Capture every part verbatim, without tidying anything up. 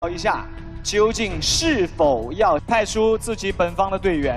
一下，究竟是否要派出自己本方的队员？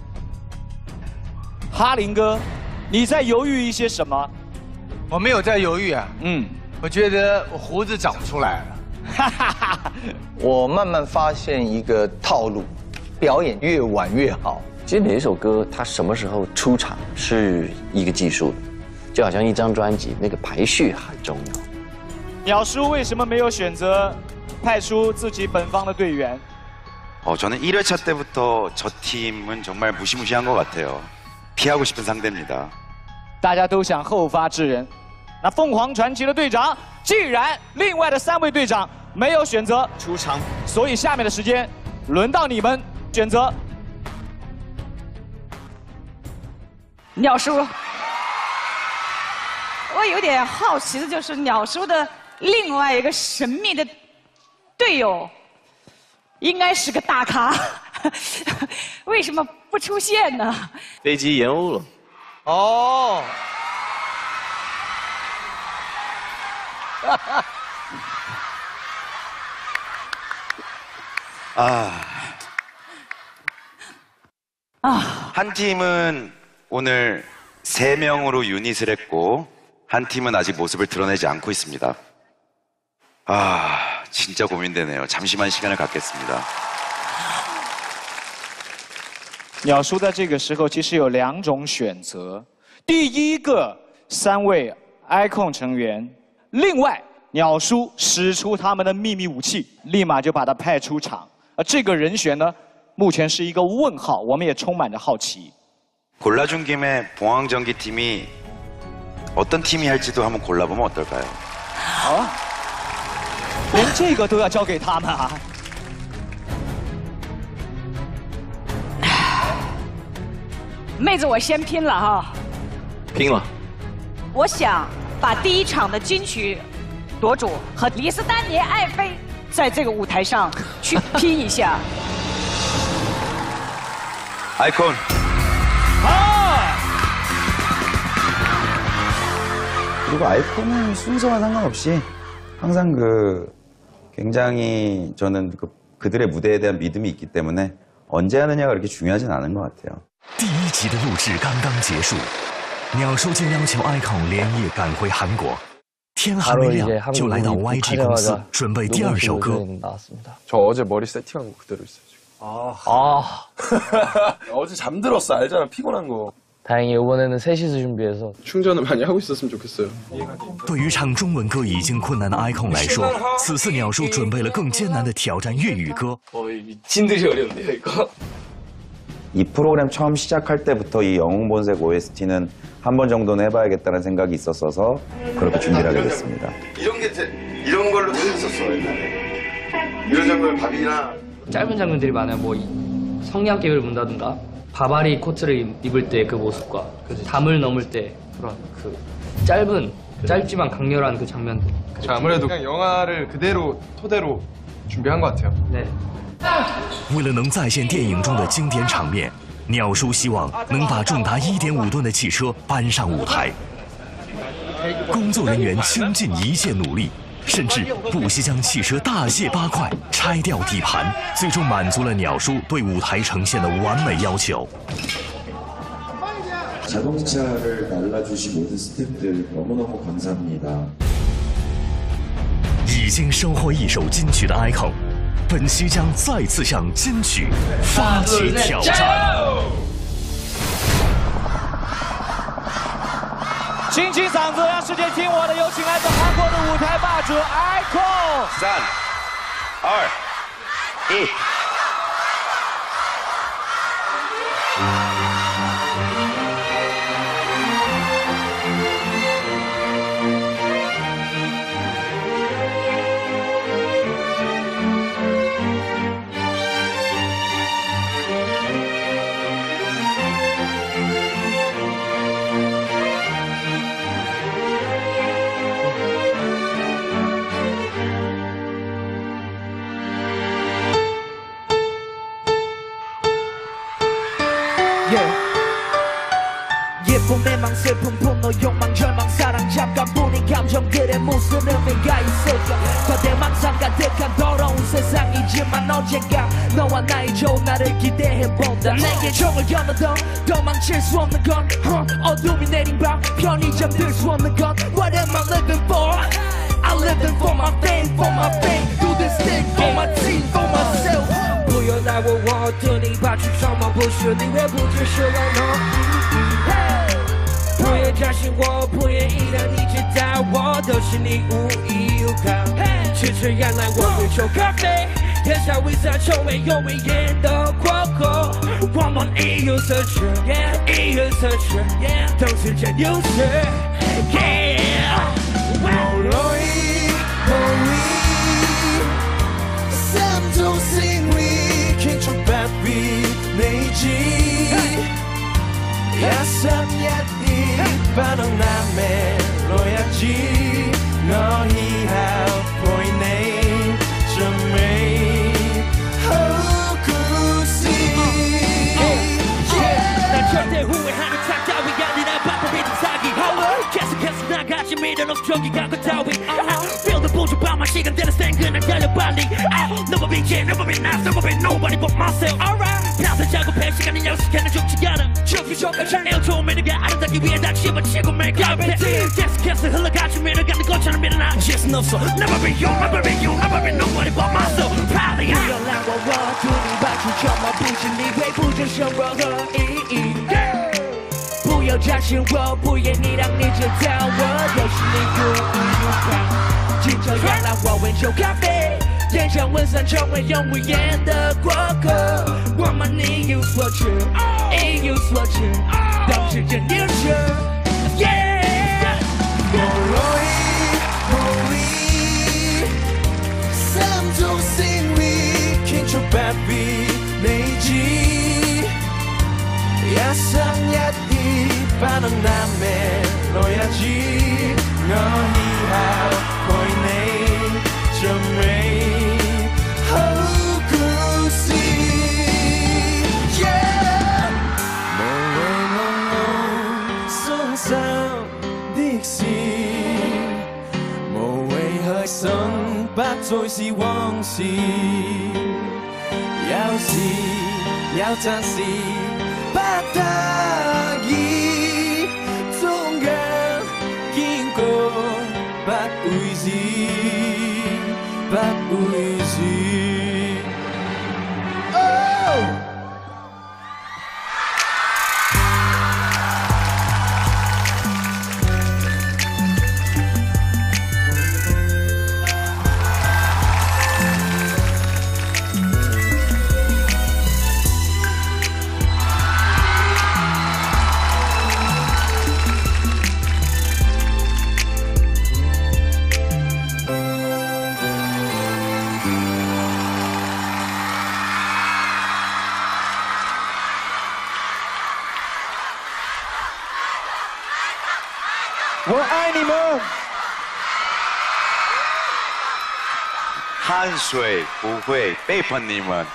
哈林哥，你在犹豫一些什么？ 我没有在犹豫啊，嗯，我觉得我胡子长出来了。哈哈哈！ 我慢慢发现一个套路，表演越晚越好。 其实每一首歌，它什么时候出场是一个技术，就好像一张专辑，那个排序很重要。 鸟叔为什么没有选择派出自己本方的队员？ 어, 저는 일 회차 때부터 저 팀은 정말 무시무시한 것 같아요. 피하고 싶은 상대입니다. 大家都想后发制人。那凤凰传奇的队长，既然另外的三位队长没有选择出场，所以下面的时间轮到你们选择。 鸟叔，我有点好奇的就是鸟叔的另外一个神秘的队友。 应该是个大咖，为什么不出现呢？ 飞机延误了。 哦。 아. 아. 한 팀은 오늘 세 명으로 유닛을 했고 한 팀은 아직 모습을 드러내지 않고 있습니다. 아, 진짜 고민되네요. 잠시만 시간을 갖겠습니다. 鸟叔在这个时候其实有两种选择，第一个，三位 icon 成员，另外鸟叔使出他们的秘密武器，立马就把他派出场。而这个人选呢，目前是一个问号，我们也充满着好奇。 골라준 김에 봉황전기 팀이 어떤 팀이 할지도 한번 골라보면 어떨까요? 好。 连这个都要交给他们啊！ 妹子，我先拼了哈！ 拼了！ 我想把第一场的金曲夺主和李斯丹妮、爱妃在这个舞台上去拼一下。 아이콘. 아! 그리고 아이콘은 순서와 상관없이 항상 그 굉장히 저는 그, 그들의 무대에 대한 믿음이 있기 때문에 언제 하느냐가 그렇게 중요하진 않은 것 같아요. 第一集的录制刚刚结束，鸟叔就要求 icon 连夜赶回韩国，天还没亮就来到 Y G 公司准备第二首歌。 저 어제 머리 세팅한 거 그대로 있어요. 아, 아. 어제 잠들었어. 알잖아. 피곤한 거. 다행히 이번에는 셋이서 준비해서 충전을 많이 하고 있었으면 좋겠어요. 对于唱中文歌已经困难的 icon 来说，此次鸟叔准备了更艰难的挑战粤语歌。 미친 듯이 어려운데요, 이거? 이 프로그램 처음 시작할 때부터 이 영웅본색 오에스티는 한 번 정도는 해봐야겠다는 생각이 있었어서 그렇게 준비를 하게 됐습니다. 이런 게 이런 걸로 다 했었어 옛날에. 이런 장면 밥이나 짧은 장면들이 많아요. 뭐 성냥개비를 문다든가. 바바리 코트를 입을 때 그 모습과 담을 넘을 때 그런 그 짧은 짧지만 강렬한 그 장면들. 아무래도 그냥 영화를 그대로 토대로 준비한 것 같아요. 네. 为了能再现电影中的经典场面，鸟叔希望能把重达 一点五吨的汽车搬上舞台。工作人员倾尽一切努力。 甚至不惜将汽车大卸八块，拆掉底盘，最终满足了鸟叔对舞台呈现的完美要求。 자동차를 날라주신 모든 스태프들 너무너무 감사합니다. 已经收获一首金曲的 icon， 本期将再次向金曲发起挑战。 清清嗓子，让世界听我的！有请来自韩国的舞台霸主 icon。 三、二、一。 예쁨 내망 슬픔 분노 욕망 절망 사랑 잠깐뿐인 감정들의 무슨 의미가 있을까 거대 망상 가득한 더러운 세상 언젠가 너와 나의 좋은 날을 기대해본다 내게 종을 겨눠도 도망칠 수 없는 건 huh? 어둠이 내린 밤 편히 잠들 수 없는 건 What am I living for? I'm living for my fame, for my fame Do this thing for my team, for myself 不要拿我我对你把去什么不是你会不接受我不要相信我不愿意让你知道我都是你无依无靠吃着原来我会抽咖啡天下为啥成为永远演的过后我们一无所知一无所知都是真有事 無奈無意三種勝利傾出不必理智一心一意不能難命來日子我以後陪你盡美好故事난 절대 후회하는 차 따위 아니라 바쁘게 사기 계속해서 나가지 믿어놓은 저기가 그 따위 Feel the bullshit by my 시간대는 생각을 달려 빨리 Never been king, never been nice, never been nobody but myself 평생 작업해 시간이 약속해는 죽지 않아 죽기 전까지 일조민에게 아름답기 위해 다 집어치고 매가배 계속해서 흘러가지 밀어가는 것처럼 밀어나 지은 없어 Never been you, never been you, never been nobody but myself Proudly I 위험한 거와 눈이 맞추셔만 부진이 왜 부정스러워 이 이 不要相信我，不愿你让你知道我都是你故意误判。今朝原来我温酒咖啡，天上温散成为永无言的过客。我们一有所知，一有所知，当时真有事。無奈無意，三種勝利，傾出不必理智，一心一意。 不能難免來日子，我以後陪你盡美好故事。無謂忙碌傷心的事，無謂開心不再是往事。有時有陣時不得已。 不會是，不會是。Oh! 我爱你们。 汗水不会背叛你们。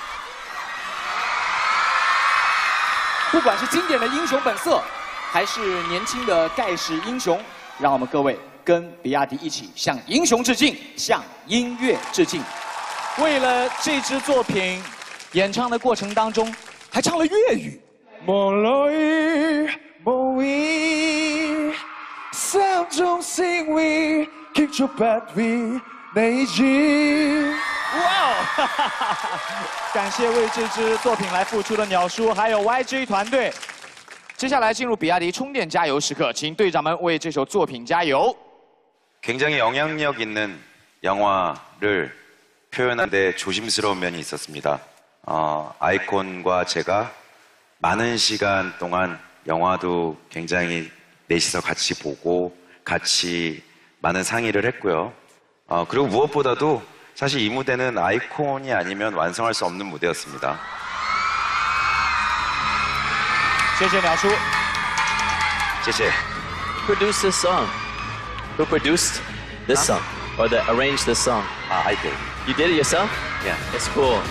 不管是经典的《英雄本色》，还是年轻的盖世英雄，让我们各位跟比亚迪一起向英雄致敬，向音乐致敬。为了这支作品，演唱的过程当中还唱了粤语。無淚無意，三種勝利，傾出不必理智。哇哦！感谢为这支作品来付出的鸟叔，还有 Y G 团队。接下来进入比亚迪充电加油时刻，请队长们为这首作品加油。 굉장히 영향력 있는 영화를 표현하는데 조심스러운 면이 있었습니다. 어, 아이콘과 제가 많은 시간 동안 영화도 굉장히 넷이서 같이 보고 같이 많은 상의를 했고요. 어, 그리고 무엇보다도 사실 이 무대는 아이콘이 아니면 완성할 수 없는 무대였습니다. 谢谢鸟叔。 谢谢。 Produce this song. Who produced this song or the arranged this song? Ah, I did. You did it yourself? Yeah. That's cool.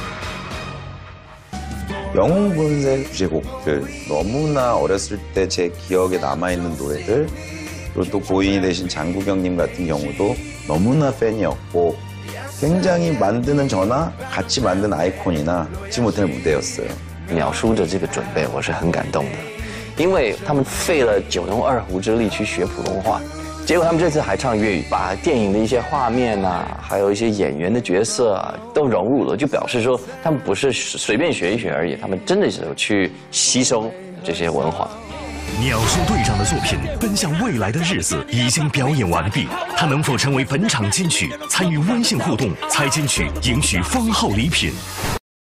영웅본색 주제곡들 너무나 어렸을 때 제 기억에 남아있는 노래들 그리고 또 고인이 되신 장국영님 같은 경우도 너무나 팬이었고 굉장히 만드는 저나 같이 만든 아이콘이나 잊지 못할 무대였어요. 鸟叔的这个准备，我是很感动的，因为他们费了九牛二虎之力去学普通话，结果他们这次还唱粤语，把电影的一些画面啊，还有一些演员的角色啊都融入了，就表示说他们不是随便学一学而已，他们真的是有去吸收这些文化。 鸟叔队长的作品《奔向未来的日子》已经表演完毕，他能否成为本场金曲？参与微信互动，猜金曲，赢取封号礼品。